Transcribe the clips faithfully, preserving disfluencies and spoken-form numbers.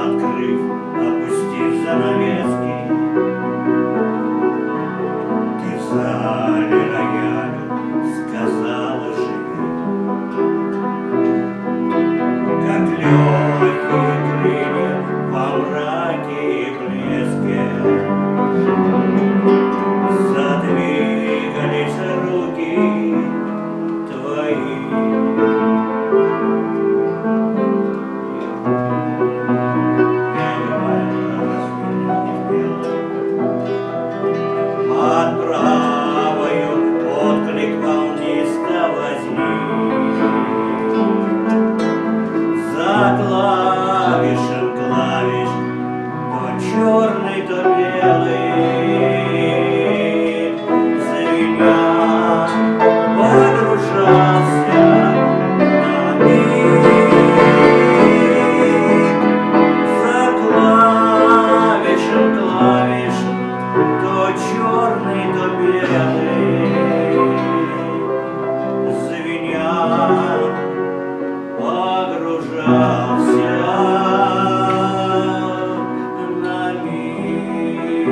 открыв, опустив занавески, ты в зале роялю сказала живи, как легкие крылья во мраке и блеске. Задвигались руки твои. Под правою отклик волниста возник. За клавишем клавиш, то черный, то белый, звеня, погружался на миг. За клавишем клавиш, то черный, то белый, звеня, погружался на миг.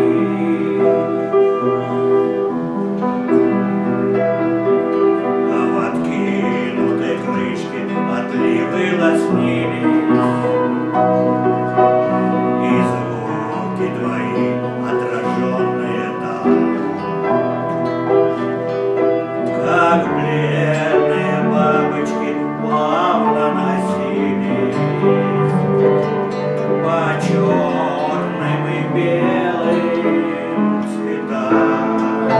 А в откинутой крышке отливы лоснились, и звуки твои, отраженные там, как бледные бабочки, плавно носились по черным и белым цветам.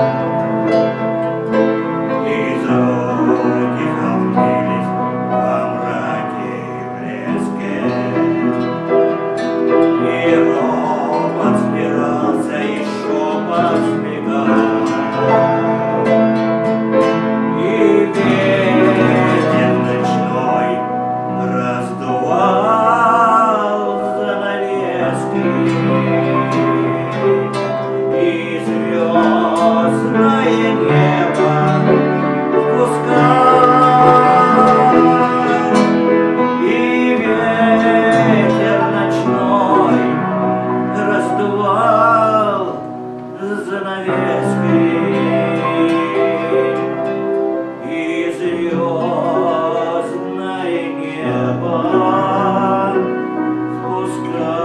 И звуки волнились во мраке и блеске, и ропот сбирался, и шепот сбегал, и ветер ночной раздувал занавески, и звездное небо впускал, и ветер ночной раздувал занавески, и звездное небо впускал.